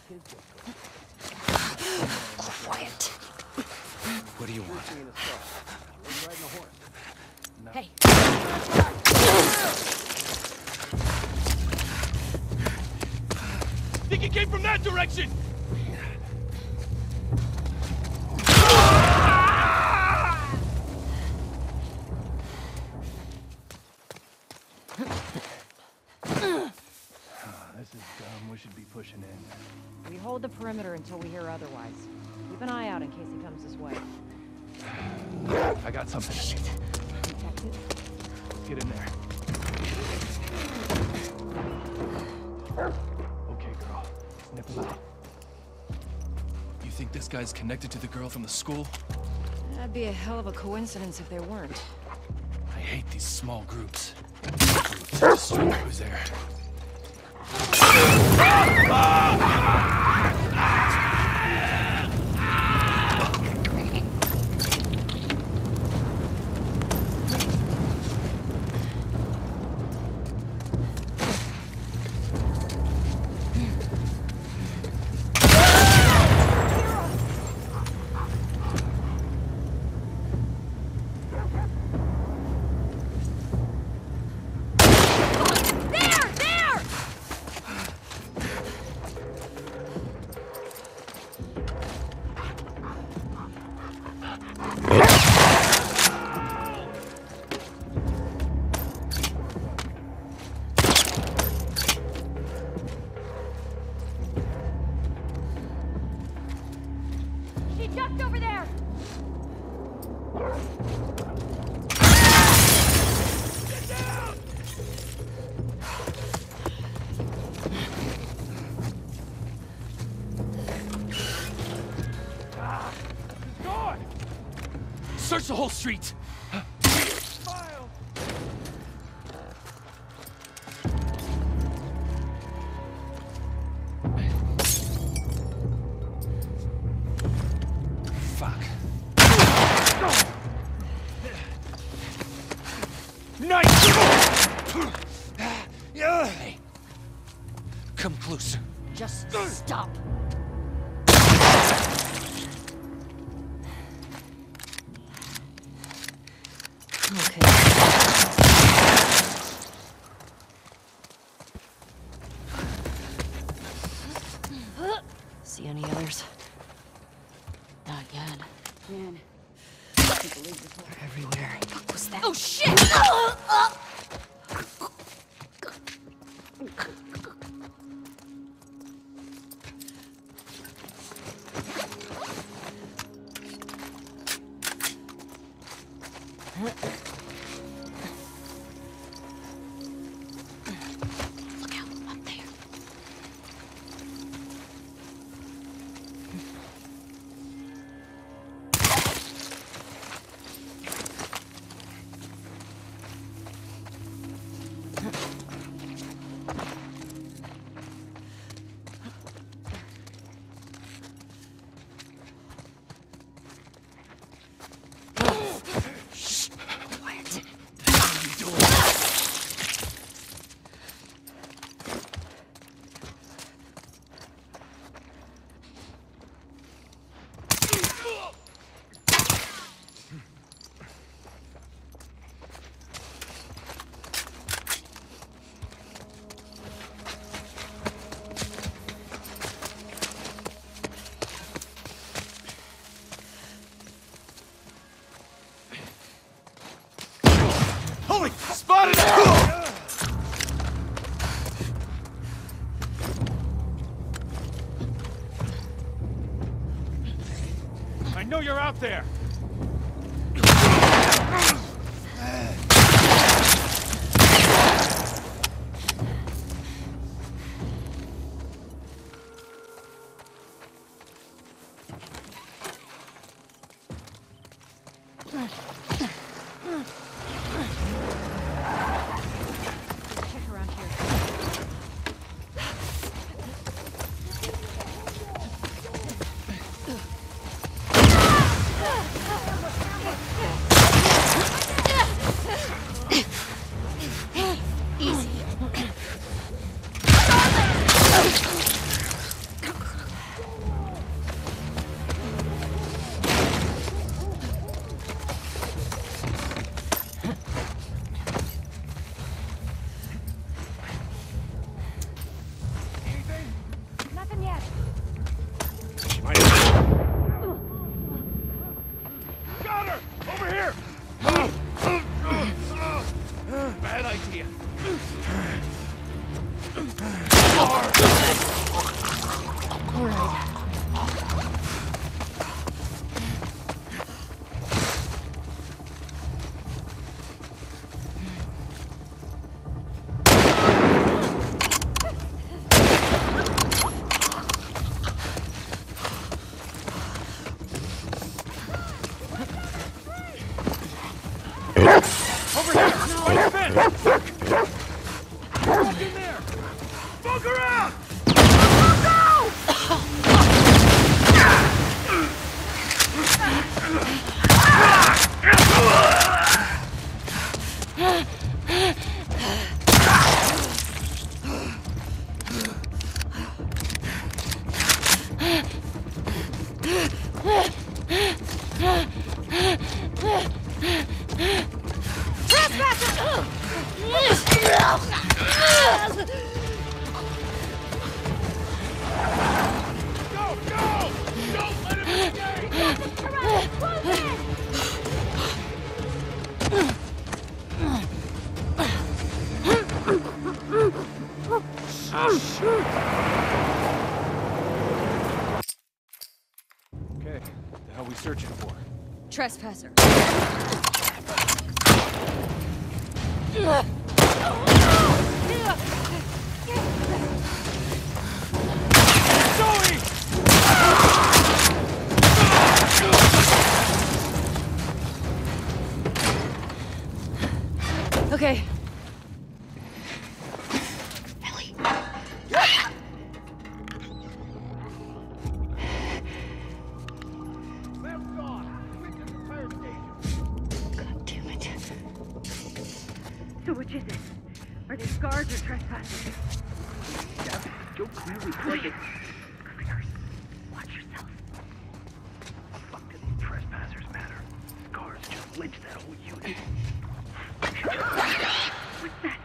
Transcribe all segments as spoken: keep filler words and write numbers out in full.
Quiet. What do you want? No. Hey. Think it came from that direction! This is dumb. We should be pushing in. We hold the perimeter until we hear otherwise. Keep an eye out in case he comes this way. I got something. Shit. Detected. Let's get in there. Okay, girl. Snip him out. You think this guy's connected to the girl from the school? That'd be a hell of a coincidence if they weren't. I hate these small groups. Just who's there? Just over there! Get down! Ah, he's gone! Search the whole street! Smile! Fuck. Nice! Hey. Come closer. Just stop. Okay. See any others? Not yet. Man, I can't believe this. They're everywhere. What was that? Oh shit! Look out, up there. Holy! Spotted it! I know you're out there! Check around here. All right. Over here! On the fence! Walk in there! Smoke around! Go! Go! Don't let him escape! Okay, what the hell are we searching for? Trespasser. Zoe! Okay. Left gone! Quick to the fire station! God damn it. So which is it? Are they guards or trespassers? Yeah, Joe clearly played it. Clears. Watch yourself. Fuck do these trespassers matter? Scars just lynched that whole unit. What's that?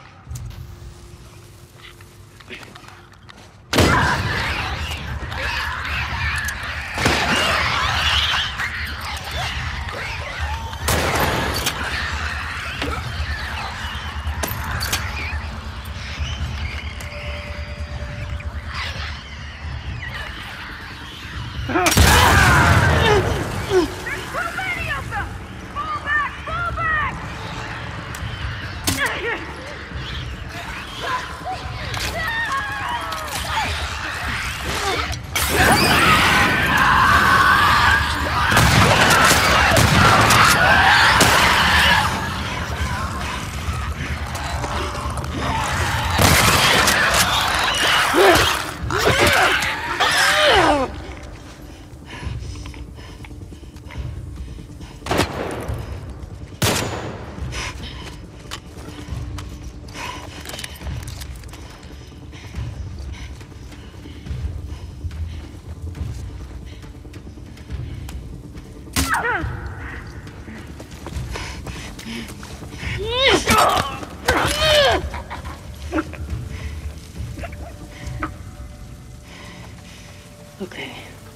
Okay.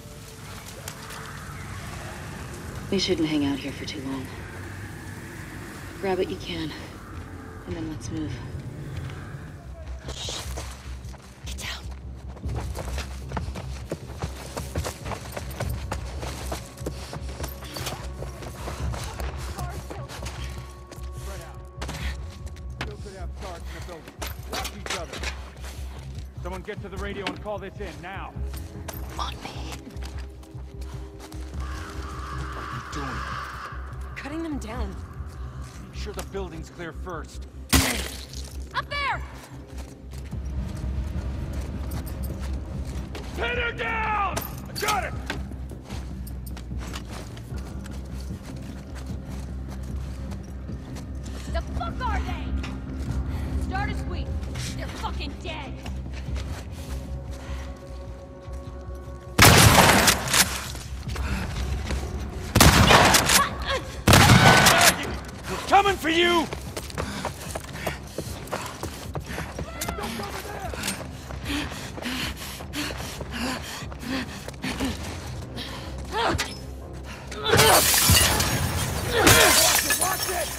We shouldn't hang out here for too long. Grab what you can, and then let's move. Shit. Get down. Spread out. Still could have guards in the building. Watch each other. Someone get to the radio and call this in, now. Come on, man. What are you doing? Cutting them down. Make sure the building's clear first. Up there! Pin her down! I got it! The fuck are they? Start a squeak. They're fucking dead. We're coming for you! Watch it!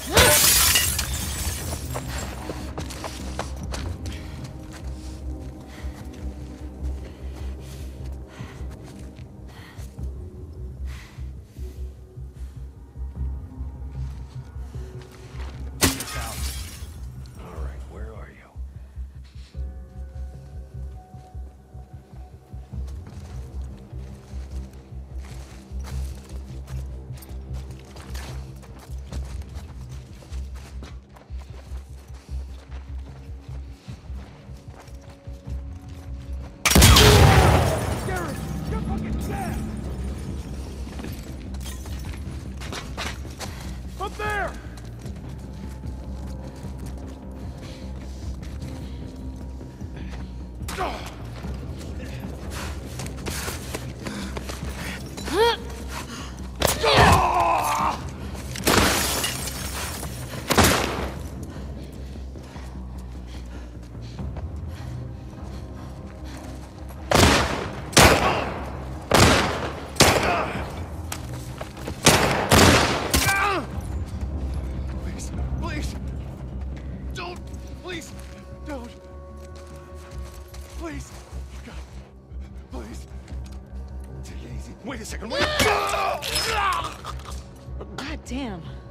Don't. Please. God. Please. Take it easy. Wait a second. Wait. God damn.